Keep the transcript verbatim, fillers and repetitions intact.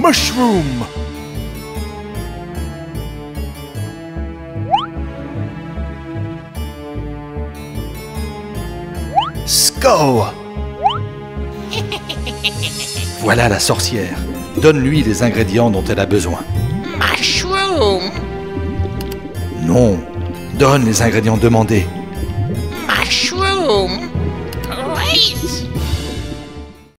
Mushroom. Skull. Voilà la sorcière. Donne-lui les ingrédients dont elle a besoin. Mushroom. Non. Donne les ingrédients demandés. Mushroom. Rice.